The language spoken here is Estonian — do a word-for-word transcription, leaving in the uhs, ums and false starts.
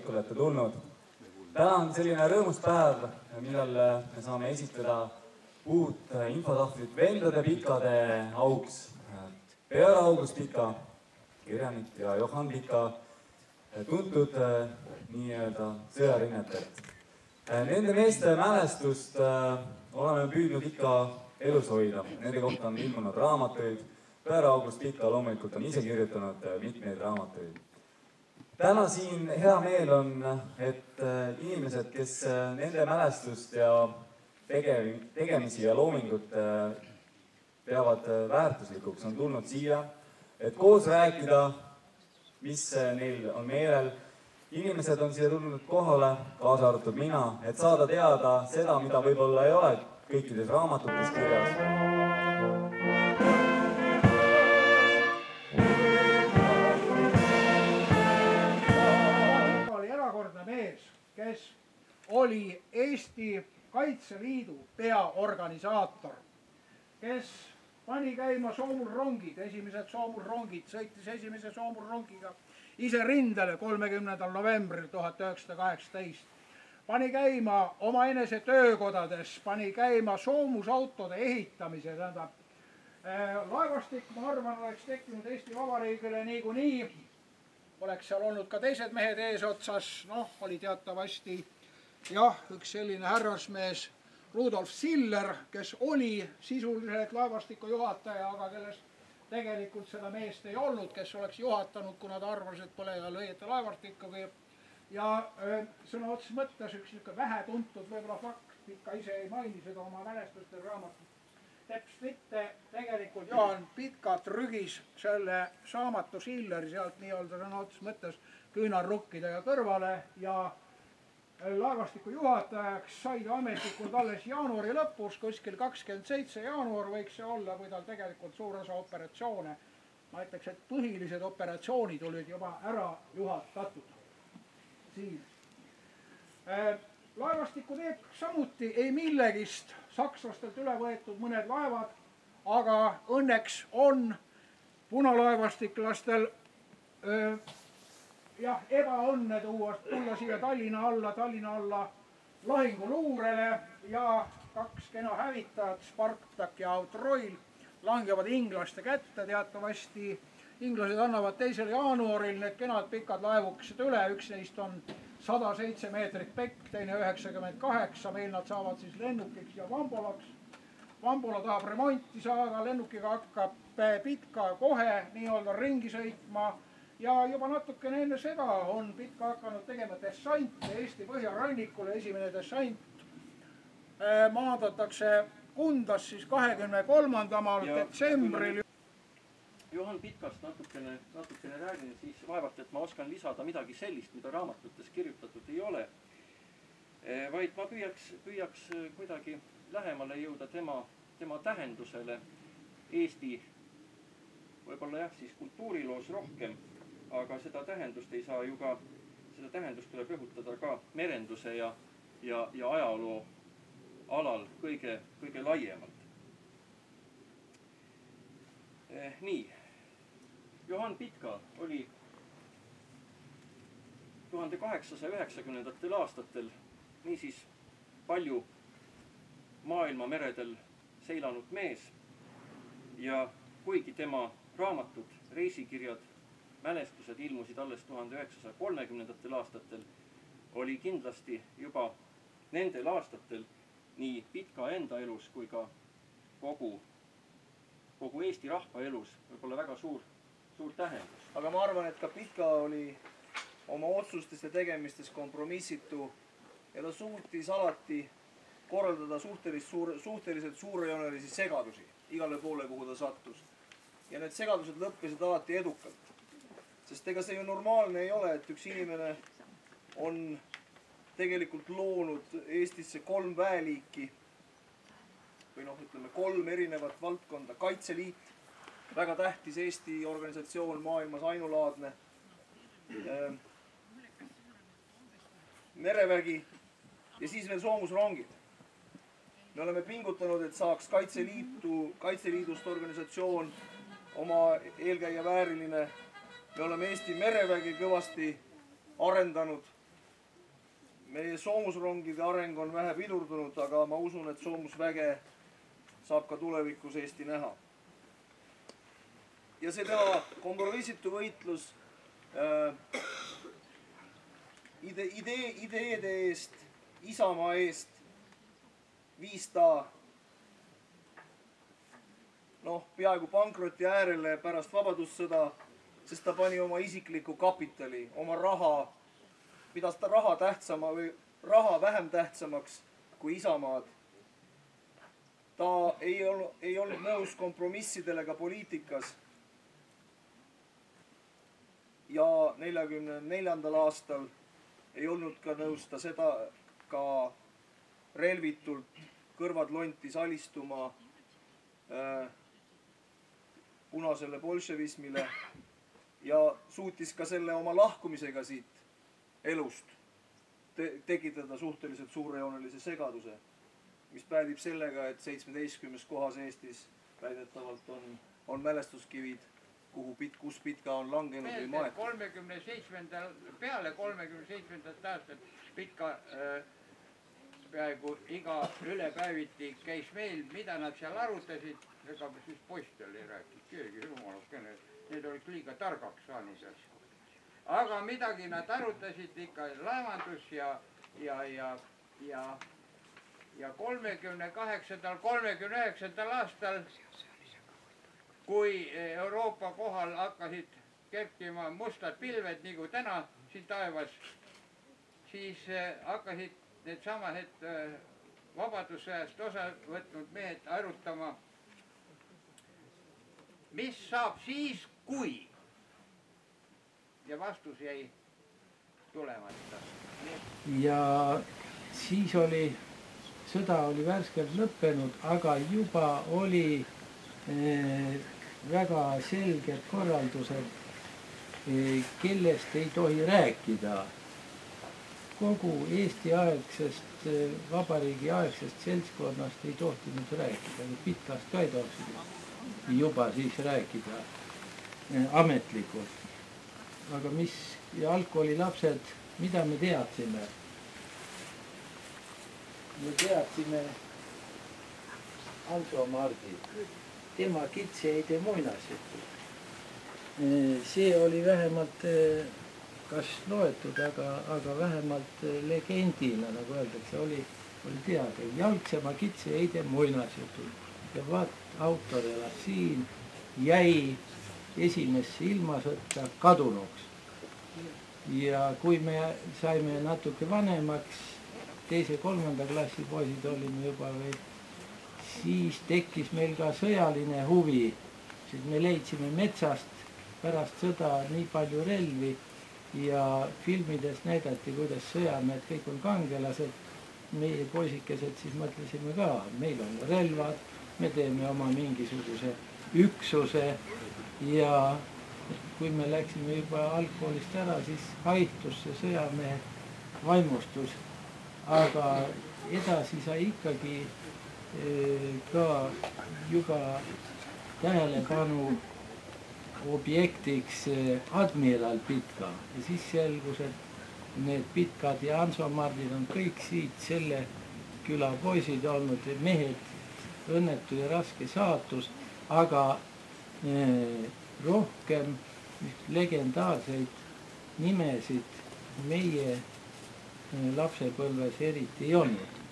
kõik olete tulnud. Täna on selline rõõmus päev, millal me saame esitleda uut infotahvlit vendade Pitkade auks. Pear August Pika, kirjanik ja Johan Pika, tuntud nii-öelda sõjarinnetelt. Nende meeste mälestust oleme püüdnud ikka elus hoida. Nende kohta on ilmunud raamatuid. Pear August Pika loomulikult on ise kirjutanud mitmeid raamatuid. Täna siin hea meel on, et inimesed, kes nende mälestust ja tegemisi ja loomingut peavad väärtuslikuks, on tulnud siia, et koos rääkida, mis neil on meelel. Inimesed on siia tulnud kohale, kaasa arvatud mina, et saada teada seda, mida võib-olla ei ole kõikides raamatutes kirjas. Oli erakordne mees, kes oli Eesti Kaitseliidu peaorganisaator, kes pani käima soomurrongid, esimesed soomurrongid, sõitis esimese soomurrongiga ise rindele kolmekümnendal novembril tuhat üheksasada kaheksateist. Pani käima oma enese töökodades, pani käima soomusautode ehitamise, tähendab. Laevastik, ma arvan, oleks tekkinud Eesti Vabariigile niikuinii, oleks seal olnud ka teised mehed eesotsas, noh, oli teatavasti jah, üks selline härrasmees Rudolf Siller, kes oli sisuliselt laevastiku juhataja, aga kellest tegelikult seda meest ei olnud, kes oleks juhatanud, kuna ta arvas, et pole ja lõieta laevastikugi. Ja sõna otses mõttes üks vähetuntud võib-olla fakt, Pika ise ei maini seda oma mälestuste raamatut. Täpselt mitte, tegelikult Johan Pika trügis selle saamatu Silleri sealt nii-öelda sõna otses mõttes küünarrukkidega kõrvale ja laevastiku juhatajaks sai ametlikult alles jaanuari lõpus, kuskil kakskümmend seitse jaanuar võiks see olla, või tal tegelikult suur osa operatsioone. Ma ütleks, et põhilised operatsioonid olid juba ära juhatatud. Siin. Laevastikku teeb samuti ei millegist sakslastelt üle võetud mõned laevad, aga õnneks on punalaevastiklastel öö, jah, ebaõnne tuua, tulla siia Tallinna alla, Tallinna alla lahinguluurele ja kaks kena hävitajat, Spartak ja Outroil, langevad inglaste kätte teatavasti. Inglased annavad teisel jaanuaril need kenad pikad laevukesed üle, üks neist on sada seitse meetrit pekk, teine üheksakümmend kaheksa, meil nad saavad siis lennukiks ja vambolaks. Vambola tahab remonti saada, lennukiga hakkab Pika kohe nii-öelda ringi sõitma. Ja juba natukene enne seda on Pika hakanud tegema dessant Eesti põhjarannikule, esimene dessant maandatakse Kundas siis kahekümne kolmandal detsembril. Johan Pitkast natukene, natukene räägin, siis vaevalt, et ma oskan lisada midagi sellist, mida raamatutes kirjutatud ei ole, vaid ma püüaks, püüaks kuidagi lähemale jõuda tema, tema tähendusele Eesti, võib-olla jah, siis kultuuriloos rohkem, aga seda tähendust ei saa ju ka, seda tähendust tuleb rõhutada ka merenduse ja, ja, ja ajaloo alal kõige, kõige laiemalt. Eh, nii, Johan Pitka oli tuhande kaheksasaja üheksakümnendatel aastatel niisiis palju maailma meredel seilanud mees ja kuigi tema raamatud, reisikirjad, mälestused ilmusid alles tuhande üheksasaja kolmekümnendatel aastatel, oli kindlasti juba nendel aastatel nii Pitka enda elus kui ka kogu, kogu Eesti rahva elus võib-olla väga suur, suur tähendus. Aga ma arvan, et ka Pitka oli oma otsustes ja tegemistes kompromissitu ja ta suutis alati korraldada suhteliselt, suur, suhteliselt suurejoonelisi segadusi igale poole, kuhu ta sattus. Ja need segadused lõppesid alati edukalt. Sest ega see ju normaalne ei ole, et üks inimene on tegelikult loonud Eestisse kolm väeliiki või noh, ütleme kolm erinevat valdkonda. Kaitseliit, väga tähtis Eesti organisatsioon, maailmas ainulaadne. Merevägi ja siis veel soomusrongid. Me oleme pingutanud, et saaks Kaitseliitu, Kaitseliidust organisatsioon oma eelkäija vääriline. Me oleme Eesti merevägi kõvasti arendanud meie soomusrongide areng on vähe pidurdunud, aga ma usun, et soomusväge saab ka tulevikus Eesti näha. Ja see tema kompromissitu võitlus äh, ide, idee, ideede eest, Isamaa eest viis ta noh, peaaegu pankroti äärele pärast vabadussõda, sest ta pani oma isikliku kapitali, oma raha, pidas ta raha tähtsama või raha vähem tähtsamaks kui Isamaad. Ta ei olnud, ei olnud nõus kompromissidele ka poliitikas. Ja neljakümne neljandal aastal ei olnud ka nõus ta seda ka relvitult kõrvad lonti salistuma äh, punasele bolševismile ja suutis ka selle oma lahkumisega siit elust te tekitada suhteliselt suurejoonelise segaduse, mis päädib sellega, et seitsmeteistkümnes kohas Eestis väidetavalt on, on mälestuskivid, kuhu pit, kus Pitka on langenud või maetud. kolmekümne seitsmendal, peale kolmekümne seitsmendat aastat Pitka äh, peaaegu iga ülepäeviti käis meil, mida nad seal arutasid, ega siis poistel ei rääkinud, keegi jumalukene, need olid liiga targaks saanud. Aga midagi nad arutasid ikka laevandus ja, ja, ja, ja, ja kolmekümne kaheksandal, kolmekümne üheksandal aastal, kui Euroopa kohal hakkasid kerkima mustad pilved, nagu täna siin taevas, siis hakkasid need samad vabadussõjast osa võtnud mehed arutama, mis saab siis, kui. Ja vastus jäi tulemata. Ja siis oli, sõda oli värskelt lõppenud, aga juba oli eh, väga selged korraldused, eh, kellest ei tohi rääkida. Kogu Eesti aegsest, vabariigi aegsest seltskonnast ei tohtinud rääkida, Pitkast ka ei tohtinud juba siis rääkida eh, ametlikult. Aga mis, ja algkoolilapsed, mida me teadsime? Me teadsime Anso Mardi, tema kitse-eide muinasjutu. See oli vähemalt, kas loetud, aga, aga vähemalt legendina, nagu öeldakse, oli, oli teada. Jalgsema kitse-eide muinasjutu. Ja vaat, autor elas siin, jäi esimesse ilmasõtta kadunuks. Ja kui me saime natuke vanemaks, teise kolmanda klassi poisid olime juba veel, siis tekkis meil ka sõjaline huvi, sest me leidsime metsast pärast sõda nii palju relvi ja filmides näidati, kuidas sõjamehed kõik on kangelased. Meie poisikesed siis mõtlesime ka, meil on relvad, me teeme oma mingisuguse üksuse. Ja kui me läksime juba algkoolist ära, siis haihtus see sõjamehe vaimustus. Aga edasi sai ikkagi ka juba tähelepanu objektiks admiral Pitka. Ja siis selgus, et need Pitkad ja Anso Mardid on kõik siit selle küla poisid olnud, mehed õnnetu ja raske saatus, aga rohkem legendaarseid nimesid meie lapsepõlves eriti ei olnud.